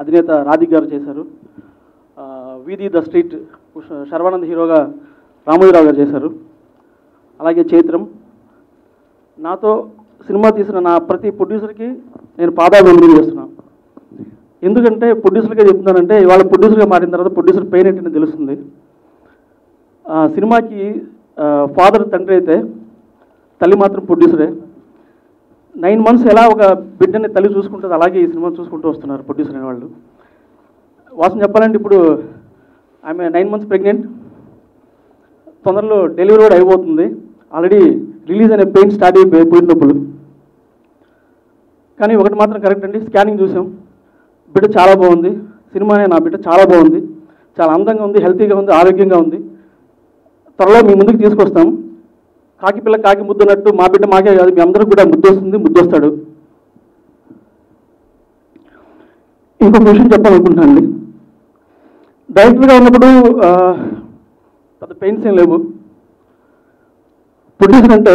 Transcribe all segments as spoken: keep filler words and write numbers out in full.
అధినేత రాధిక్ గారు చేశారు. వీధి ద స్ట్రీట్ శర్వానంద్ హీరోగా రామోజీరావు గారు చేశారు. అలాగే చైత్రం. నాతో సినిమా తీసిన నా ప్రతి ప్రొడ్యూసర్కి నేను పాదాభివందనం చేస్తున్నాను. ఎందుకంటే ప్రొడ్యూసర్గా చెప్తున్నానంటే ఇవాళ ప్రొడ్యూసర్గా మారిన తర్వాత ప్రొడ్యూసర్ పెయిన్ ఏంటని తెలుస్తుంది. సినిమాకి ఫాదర్ తండ్రి అయితే తల్లి మాత్రం ప్రొడ్యూసరే. నైన్ మంత్స్ ఎలా ఒక బిడ్డని తల్లి చూసుకుంటుంది అలాగే ఈ సినిమా చూసుకుంటూ వస్తున్నారు ప్రొడ్యూసర్ అనే వాళ్ళు. వాసన చెప్పాలంటే ఇప్పుడు ఆమె నైన్ మంత్స్ ప్రెగ్నెంట్, తొందరలో డెలివరీ కూడా అయిపోతుంది. ఆల్రెడీ రిలీజ్ అనే పెయిన్ స్టార్ట్ అయిపోయి పోయిన నొప్పులు. కానీ ఒకటి మాత్రం కరెక్ట్ అండి, స్కానింగ్ చూసాం, బిడ్డ చాలా బాగుంది. సినిమానే నా బిడ్డ చాలా బాగుంది, చాలా అందంగా ఉంది, హెల్తీగా ఉంది, ఆరోగ్యంగా ఉంది. త్వరలో మీ ముందుకు తీసుకొస్తాం. కాకి పిల్ల కాకి ముద్దున్నట్టు మా బిడ్డ మాకే కాదు మీ అందరూ కూడా ముద్దు వస్తుంది, ముద్దు వస్తాడు. ఇంకొక విషయం చెప్పాలనుకుంటున్నాను అండి. డైరెక్టర్గా ఉన్నప్పుడు పెద్ద పెయిన్స్ ఏం లేవు. ప్రొడ్యూసర్ అంటే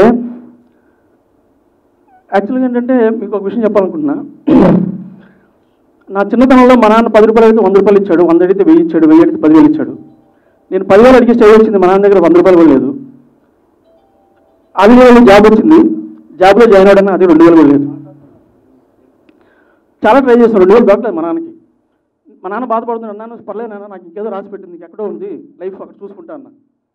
యాక్చువల్గా ఏంటంటే మీకు ఒక విషయం చెప్పాలనుకుంటున్నా. నా చిన్నతనంలో మా నాన్న పది రూపాయలు అయితే వంద రూపాయలు ఇచ్చాడు, వంద అడిగితే వెయ్యి ఇచ్చాడు, వెయ్యి అడిగితే పదివేలు ఇచ్చాడు. నేను పదివేలు అడిగి స్టేజ్ వచ్చింది, మా నాన్న దగ్గర వంద రూపాయలు కూడా లేదు. అది వేలు జాబ్ వచ్చింది, జాబ్లో జాయిన్ అవ్వడానికి అది రెండు వేలు కూడా లేదు. చాలా ట్రై చేస్తాను, రెండు వేలు దొరకలేదు మా నాన్నకి. మా నాన్న బాధపడుతున్నాడు, నాన్న పర్లేదు నాన్న నాకు ఇంకేదో రాసి పెట్టింది, ఎక్కడో ఉంది లైఫ్, అక్కడ చూసుకుంటా అన్న.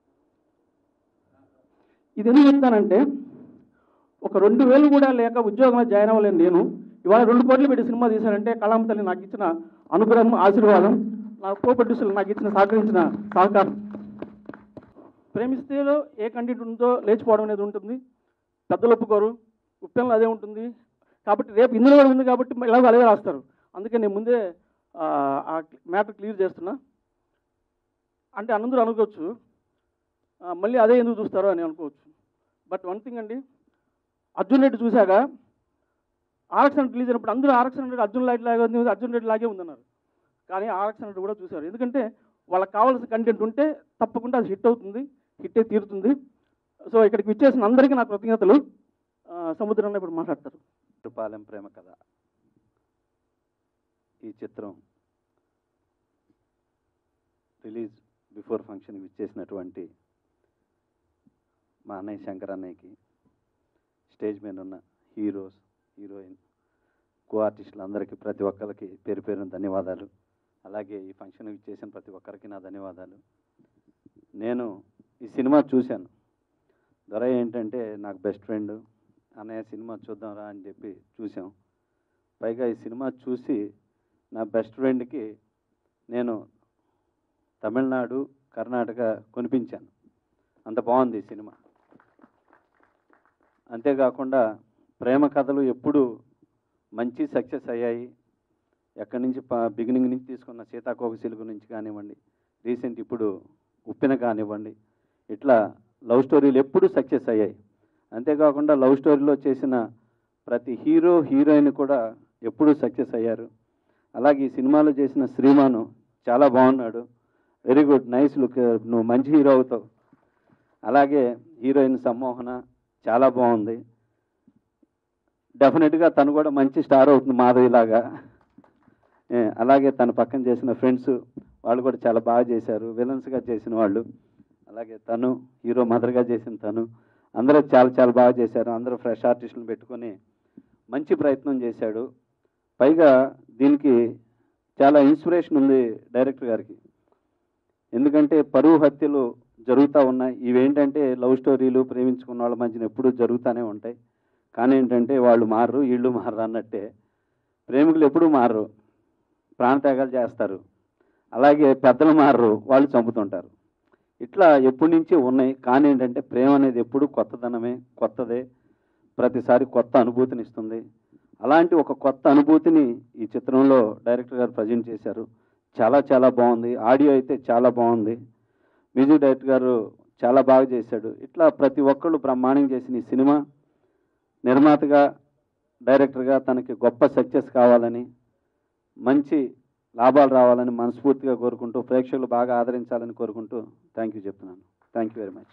ఇది ఎందుకు చెప్తానంటే ఒక రెండు వేలు కూడా లేక ఉద్యోగంలో జాయిన్ అవ్వలేను నేను ఇవాళ రెండు కోట్లు పెట్టి సినిమా తీశానంటే కళామ తల్లి నాకు ఇచ్చిన అనుగ్రహం, ఆశీర్వాదం, నా కో ప్రొడ్యూసర్లు నాకు ఇచ్చిన సహకరించిన సహకారం. ప్రేమిస్తేలో ఏ కంటెంట్ ఉందో లేచిపోవడం అనేది ఉంటుంది, పెద్దలు ఒప్పుకోరు, ఉప్పెన్లో అదే ఉంటుంది. కాబట్టి రేపు ఇందులో కూడా ఉంది కాబట్టి ఇలాగ అలాగే రాస్తారు. అందుకే నేను ముందే ఆ మ్యాటర్ క్లియర్ చేస్తున్నా. అంటే అందరూ అనుకోవచ్చు మళ్ళీ అదే ఎందుకు చూస్తారో అని అనుకోవచ్చు. బట్ వన్ థింగ్ అండి, అర్జున్ రెడ్డి చూశాక ఆర్ఎక్స్ హండ్రెడ్ రిలీజ్ అయినప్పుడు అందరూ ఆర్ఎక్స్ హండ్రెడ్ అర్జున్ లైట్ లాగే ఉంది, అర్జున్ రెడ్డి లాగే ఉందన్నారు. కానీ ఆర్ఎక్స్ హండ్రెడ్ కూడా చూశారు. ఎందుకంటే వాళ్ళకి కావాల్సిన కంటెంట్ ఉంటే తప్పకుండా అది హిట్ అవుతుంది, హిట్టే తీరుతుంది. సో ఇక్కడికి విచ్చేసిన అందరికీ నా కృతజ్ఞతలు. సముద్రంలో ఇప్పుడు మాట్లాడతారు. పాలెం ప్రేమ కథ ఈ చిత్రం రిలీజ్ బిఫోర్ ఫంక్షన్కి విచ్చేసినటువంటి మా అన్నయ్య శంకర్ అన్నయ్యకి, స్టేజ్ మీద ఉన్న హీరోస్, హీరోయిన్, కో ఆర్టిస్టులు అందరికీ ప్రతి ఒక్కరికి పేరు పేరున ధన్యవాదాలు. అలాగే ఈ ఫంక్షన్కి విచ్చేసిన ప్రతి ఒక్కరికి నా ధన్యవాదాలు. నేను ఈ సినిమా చూశాను. దొర ఏంటంటే నాకు బెస్ట్ ఫ్రెండ్, అన్నయ్య సినిమా చూద్దాంరా అని చెప్పి చూసాం. పైగా ఈ సినిమా చూసి నా బెస్ట్ ఫ్రెండ్కి నేను తమిళనాడు, కర్ణాటక కొనిపించాను. అంత బాగుంది ఈ సినిమా. అంతేకాకుండా ప్రేమ కథలు ఎప్పుడు మంచి సక్సెస్ అయ్యాయి. ఎక్కడి నుంచి బిగినింగ్ నుంచి తీసుకున్న సీతాకోకచిలుక నుంచి కానివ్వండి, రీసెంట్ ఇప్పుడు ఉప్పెన కానివ్వండి, ఇట్లా లవ్ స్టోరీలు ఎప్పుడు సక్సెస్ అయ్యాయి. అంతేకాకుండా లవ్ స్టోరీలో చేసిన ప్రతి హీరో హీరోయిన్ కూడా ఎప్పుడూ సక్సెస్ అయ్యారు. అలాగే ఈ సినిమాలో చేసిన శ్రీమాను చాలా బాగున్నాడు, వెరీ గుడ్, నైస్ లుక్, నువ్వు మంచి హీరో అవుతావు. అలాగే హీరోయిన్ సమ్మోహన చాలా బాగుంది, డెఫినెట్గా తను కూడా మంచి స్టార్ అవుతుంది మాధవిలాగా. అలాగే తను పక్కన చేసిన ఫ్రెండ్స్ వాళ్ళు కూడా చాలా బాగా చేశారు, విలన్స్గా చేసిన వాళ్ళు. అలాగే తను హీరో మదర్గా చేసిన తను, అందరూ చాలా చాలా బాగా చేశారు. అందరూ ఫ్రెష్ ఆర్టిస్టులను పెట్టుకొని మంచి ప్రయత్నం చేశాడు. పైగా దీనికి చాలా ఇన్స్పిరేషన్ ఉంది డైరెక్టర్ గారికి. ఎందుకంటే పరువు హత్యలు జరుగుతూ ఉన్నాయి. ఇవేంటంటే లవ్ స్టోరీలు, ప్రేమించుకున్న వాళ్ళ మధ్యన ఎప్పుడూ జరుగుతూనే ఉంటాయి. కానీ ఏంటంటే వాళ్ళు మారరు, వీళ్ళు మారరు అన్నట్టే. ప్రేమికులు ఎప్పుడూ మారరు, ప్రాణత్యాగాలు చేస్తారు. అలాగే పెద్దలు మారరు, వాళ్ళు చంపుతుంటారు. ఇట్లా ఎప్పటి నుంచి ఉన్నాయి. కానీ ఏంటంటే ప్రేమ అనేది ఎప్పుడు కొత్తదనమే, కొత్తదే, ప్రతిసారి కొత్త అనుభూతిని ఇస్తుంది. అలాంటి ఒక కొత్త అనుభూతిని ఈ చిత్రంలో డైరెక్టర్ గారు ప్రజెంట్ చేశారు. చాలా చాలా బాగుంది. ఆడియో అయితే చాలా బాగుంది. మ్యూజిక్ డైరెక్టర్ గారు చాలా బాగా చేశాడు. ఇట్లా ప్రతి ఒక్కళ్ళు బ్రహ్మాండంగా చేసిన ఈ సినిమా నిర్మాతగా, డైరెక్టర్గా తనకి గొప్ప సక్సెస్ కావాలని, మంచి లాభాలు రావాలని మనస్ఫూర్తిగా కోరుకుంటూ, ప్రేక్షకులు బాగా ఆదరించాలని కోరుకుంటూ థ్యాంక్ యూ చెప్తున్నాను. Thank you very much.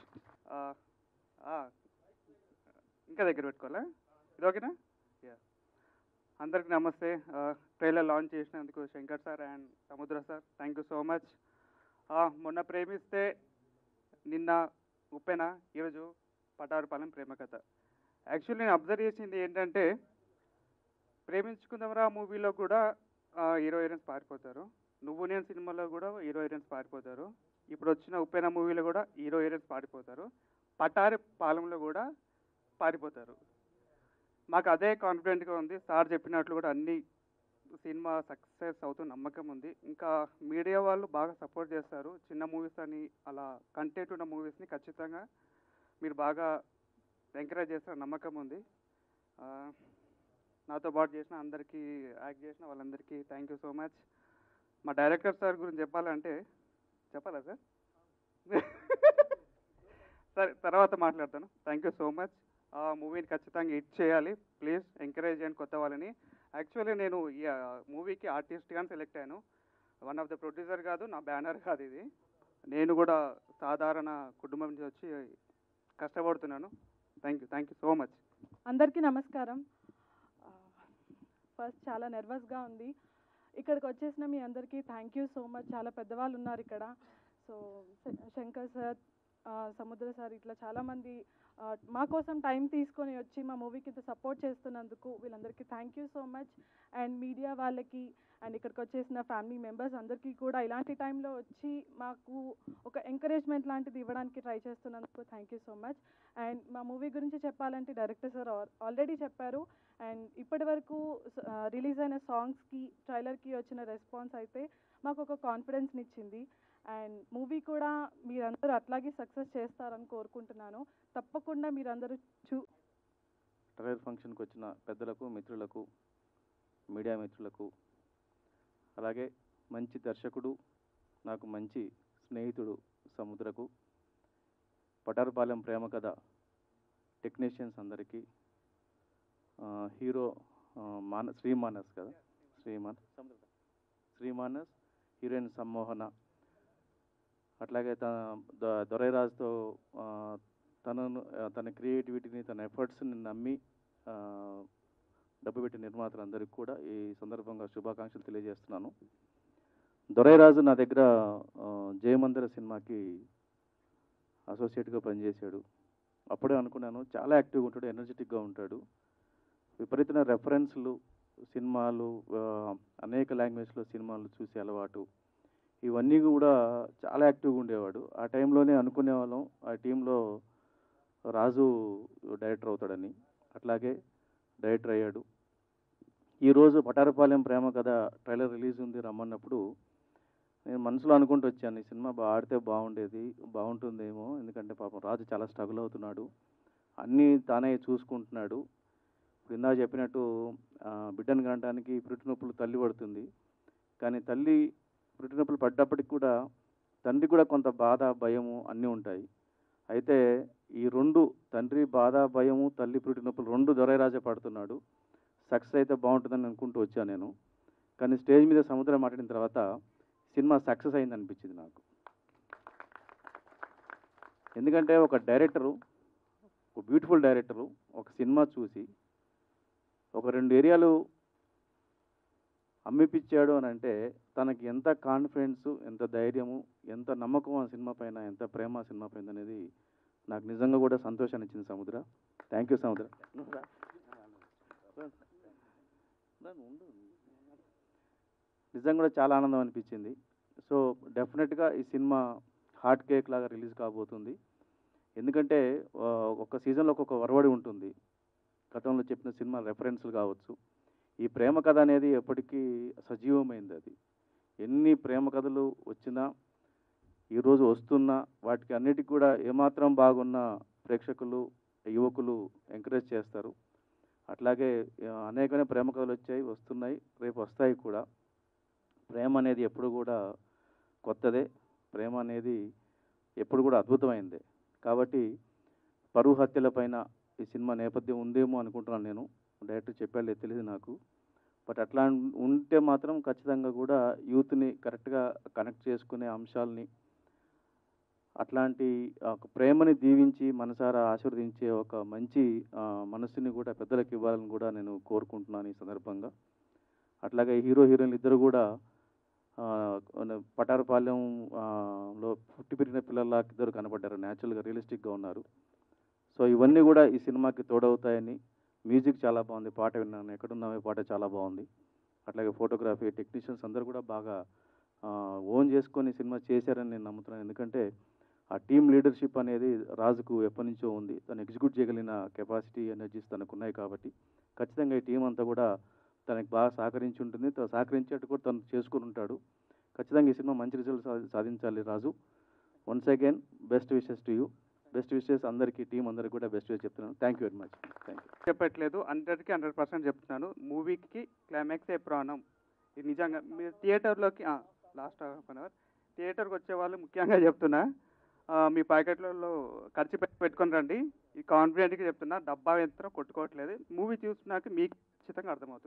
ఇంకా దగ్గర పెట్టుకోవాలా? ఇది ఓకేనా? అందరికి నమస్తే. ట్రైలర్ లాంచ్ చేసినందుకు Shankar sir and Samudra sir thank you so much. మొన్న ప్రేమిస్తే నిన్న ఉప్పెన, ఈరోజు పటారుపాలెం ప్రేమ కథ. యాక్చువల్లీ నేను అబ్జర్వ్ చేసింది ఏంటంటే, ప్రేమించుకుందాంరా మూవీలో కూడా హీరో హీరోయిన్స్ పారిపోతారు, నువ్వు నేను సినిమాలో కూడా హీరో హీరోయిన్స్ పారిపోతారు, ఇప్పుడు వచ్చిన ఉప్పెన మూవీలో కూడా హీరో హీరోయిన్స్ పారిపోతారు, పటారి పాలెంలో కూడా పారిపోతారు. మాకు అదే కాన్ఫిడెంట్గా ఉంది. సార్ చెప్పినట్లు కూడా అన్ని సినిమా సక్సెస్ అవుతున్న నమ్మకం ఉంది. ఇంకా మీడియా వాళ్ళు బాగా సపోర్ట్ చేస్తారు. చిన్న మూవీస్ అని అలా కంటెంట్ ఉన్న మూవీస్ని ఖచ్చితంగా మీరు బాగా ఎంకరేజ్ చేస్తారు నమ్మకం ఉంది. నాతో పాటు చేసిన అందరికీ, యాక్ట్ చేసిన వాళ్ళందరికీ థ్యాంక్ యూ సో మచ్. మా డైరెక్టర్ సార్ గురించి చెప్పాలంటే, చెప్పాలా సార్? సరే తర్వాత మాట్లాడతాను. Thank you so much. ఆ మూవీని ఖచ్చితంగా హిట్ చేయాలి. ప్లీజ్ ఎంకరేజ్ చేయండి కొత్త వాళ్ళని. యాక్చువల్లీ నేను ఈ మూవీకి ఆర్టిస్ట్గానే సెలెక్ట్ అయ్యాను. వన్ ఆఫ్ ద ప్రొడ్యూసర్ కాదు, నా బ్యానర్ కాదు ఇది. నేను కూడా సాధారణ కుటుంబం నుంచి వచ్చి కష్టపడుతున్నాను. Thank you thank you so much. అందరికీ నమస్కారం. ఫస్ట్ చాలా నర్వస్గా ఉంది. ఇక్కడికి వచ్చేసిన మీ అందరికీ థ్యాంక్ యూ సో మచ్. చాలా పెద్దవాళ్ళు ఉన్నారు ఇక్కడ. So Shankar sir, Samudra sir, ఇట్లా చాలామంది మా కోసం టైం తీసుకొని వచ్చి మా మూవీకి ఇంత సపోర్ట్ చేస్తున్నందుకు వీళ్ళందరికీ thank you so much. And media వాళ్ళకి అండ్ ఇక్కడికి వచ్చేసిన ఫ్యామిలీ మెంబర్స్ అందరికీ కూడా ఇలాంటి టైంలో వచ్చి మాకు ఒక ఎంకరేజ్మెంట్ లాంటిది ఇవ్వడానికి ట్రై చేస్తున్నందుకు thank you so much. And మా మూవీ గురించి చెప్పాలంటే డైరెక్టర్ సార్ ఆల్రెడీ చెప్పారు. అండ్ ఇప్పటి వరకు రిలీజ్ అయిన సాంగ్స్కి, ట్రైలర్కి వచ్చిన రెస్పాన్స్ అయితే మాకు ఒక కాన్ఫిడెన్స్ని ఇచ్చింది. అండ్ మూవీ కూడా మీరందరూ అట్లాగే సక్సెస్ చేస్తారని కోరుకుంటున్నాను. తప్పకుండా మీరందరూ చూ ట్రైలర్ ఫంక్షన్కి వచ్చిన పెద్దలకు, మిత్రులకు, మీడియా మిత్రులకు, అలాగే మంచి దర్శకుడు, నాకు మంచి స్నేహితుడు సముద్రకు, పటారుపాలెం ప్రేమ కథ టెక్నీషియన్స్ అందరికీ, హీరో మాన శ్రీమానస్ కదా శ్రీమాన్ శ్రీమానస్ హీరోయిన్ సమ్మోహన, అట్లాగే తన దొరైరాజుతో తనను తన క్రియేటివిటీని, తన ఎఫర్ట్స్ని నమ్మి డబ్బు పెట్టి నిర్మాతలందరికీ కూడా ఈ సందర్భంగా శుభాకాంక్షలు తెలియజేస్తున్నాను. దొరైరాజు నా దగ్గర జయమందిర సినిమాకి అసోసియేట్గా పనిచేశాడు. అప్పుడే అనుకున్నాను చాలా యాక్టివ్గా ఉంటాడు, ఎనర్జెటిక్గా ఉంటాడు, విపరీతమైన రెఫరెన్స్లు, సినిమాలు, అనేక లాంగ్వేజ్లో సినిమాలు చూసే అలవాటు, ఇవన్నీ కూడా చాలా యాక్టివ్గా ఉండేవాడు. ఆ టైంలోనే అనుకునేవాళ్ళం ఆ టీంలో రాజు డైరెక్టర్ అవుతాడని. అట్లాగే డైరెక్టర్ అయ్యాడు. ఈరోజు పటారుపాలెం ప్రేమ కథ ట్రైలర్ రిలీజ్ ఉంది రమ్మన్నప్పుడు నేను మనసులో అనుకుంటూ వచ్చాను, ఈ సినిమా బా ఆడితే బాగుండేది, బాగుంటుందేమో, ఎందుకంటే పాపం రాజు చాలా స్ట్రగుల్ అవుతున్నాడు, అన్నీ తానే చూసుకుంటున్నాడు. ఇప్పుడు ఇందాక చెప్పినట్టు బిడ్డను కనడానికి పురిటి నొప్పులు తల్లి పడుతుంది, కానీ తల్లి పురిటి నొప్పులు పడ్డప్పటికి కూడా తండ్రి కూడా కొంత బాధ, భయము అన్నీ ఉంటాయి. అయితే ఈ రెండు, తండ్రి బాధ, భయము, తల్లి పురిటి నొప్పులు రెండు దొరైరాజే పడుతున్నాడు. సక్సెస్ అయితే బాగుంటుందని అనుకుంటూ వచ్చాను నేను. కానీ స్టేజ్ మీద సముద్రం మాట్లాడిన తర్వాత సినిమా సక్సెస్ అయింది అనిపించింది నాకు. ఎందుకంటే ఒక డైరెక్టరు, ఒక బ్యూటిఫుల్ డైరెక్టరు ఒక సినిమా చూసి ఒక రెండు ఏరియాలు అమ్మిపించాడు అని అంటే తనకి ఎంత కాన్ఫిడెన్సు, ఎంత ధైర్యము, ఎంత నమ్మకం ఆ సినిమా పైన, ఎంత ప్రేమ ఆ సినిమా పైన అనేది నాకు నిజంగా కూడా సంతోషాన్ని ఇచ్చింది సముద్ర. థ్యాంక్ యూ సముద్ర. నిజంగా కూడా చాలా ఆనందం అనిపించింది. సో డెఫినెట్గా ఈ సినిమా హాట్ కేక్ లాగా రిలీజ్ కాబోతుంది. ఎందుకంటే ఒక సీజన్లో ఒక్కొక్క వరవడి ఉంటుంది. గతంలో చెప్పిన సినిమా రెఫరెన్స్లు కావచ్చు. ఈ ప్రేమ కథ అనేది ఎప్పటికీ సజీవమైంది. అది ఎన్ని ప్రేమ కథలు వచ్చినా, ఈరోజు వస్తున్నా, వాటికి అన్నిటికీ కూడా ఏమాత్రం బాగున్న ప్రేక్షకులు, యువకులు ఎంకరేజ్ చేస్తారు. అట్లాగే అనేకమైన ప్రేమ కథలు వచ్చాయి, వస్తున్నాయి, రేపు వస్తాయి కూడా. ప్రేమ అనేది ఎప్పుడు కూడా కొత్తదే, ప్రేమ అనేది ఎప్పుడు కూడా అద్భుతమైందే. కాబట్టి పరువు హత్యల పైన ఈ సినిమా నేపథ్యం ఉందేమో అనుకుంటున్నాను నేను. డైరెక్టర్ చెప్పాడే తెలియదు నాకు. బట్ అట్లా ఉంటే మాత్రం ఖచ్చితంగా కూడా యూత్ని కరెక్ట్గా కనెక్ట్ చేసుకునే అంశాలని, అట్లాంటి ఒక ప్రేమని దీవించి మనసారా ఆశీర్వదించే ఒక మంచి ఆ, మనస్సుని కూడా పెద్దలకు ఇవ్వాలని కూడా నేను కోరుకుంటున్నాను ఈ సందర్భంగా. అట్లాగే హీరో హీరోయిన్లు ఇద్దరు కూడా ఆ, ఉన్న- పటారపాలెం ఆ, లో పుట్టి పెరిగిన పిల్లల్లా ఇద్దరు కనబడ్డారు, న్యాచురల్గా రియలిస్టిక్గా ఉన్నారు. సో ఇవన్నీ కూడా ఈ సినిమాకి తోడవుతాయని. మ్యూజిక్ చాలా బాగుంది, పాట విన్నాను, ఎక్కడున్నామే పాట చాలా బాగుంది. అట్లాగే ఫోటోగ్రఫీ టెక్నీషియన్స్ అందరూ కూడా బాగా ఓన్ చేసుకొని సినిమా చేశారని నేను నమ్ముతున్నాను. ఎందుకంటే ఆ టీమ్ లీడర్షిప్ అనేది రాజుకు ఎప్పటి నుంచో ఉంది, తను ఎగ్జిక్యూట్ చేయగలిగిన కెపాసిటీ ఎనర్జీస్ తనకు ఉన్నాయి. కాబట్టి ఖచ్చితంగా ఈ టీం అంతా కూడా తనకి బాగా సహకరించి ఉంటుంది, తను సహకరించేట్టు కూడా తను చేసుకుని ఉంటాడు. ఖచ్చితంగా ఈ సినిమా మంచి రిజల్ట్ సాధించాలి Raju. Once again best wishes to you, best wishes అందరికీ, టీం అందరికీ కూడా బెస్ట్ విషెస్ చెప్తున్నాను. Thank you very much. Thank you. చెప్పట్లేదు, హండ్రెడ్కి హండ్రెడ్ పర్సెంట్ చెప్తున్నాను. మూవీకి క్లైమాక్సే ప్రాణం. ఇది నిజంగా మీరు థియేటర్లోకి లాస్ట్ హాఫ్ అన్ అవర్ థియేటర్కి వచ్చే వాళ్ళు ముఖ్యంగా చెప్తున్నా, ఆ, మీ ప్యాకెట్లలో ఖర్చు పెట్టి పెట్టుకొని రండి. ఈ కాన్ఫిడెంట్గా చెప్తున్నా, డబ్బా యంత్రం కొట్టుకోవట్లేదు. మూవీ చూసినాక మీకు ఖచ్చితంగా అర్థమవుతుంది.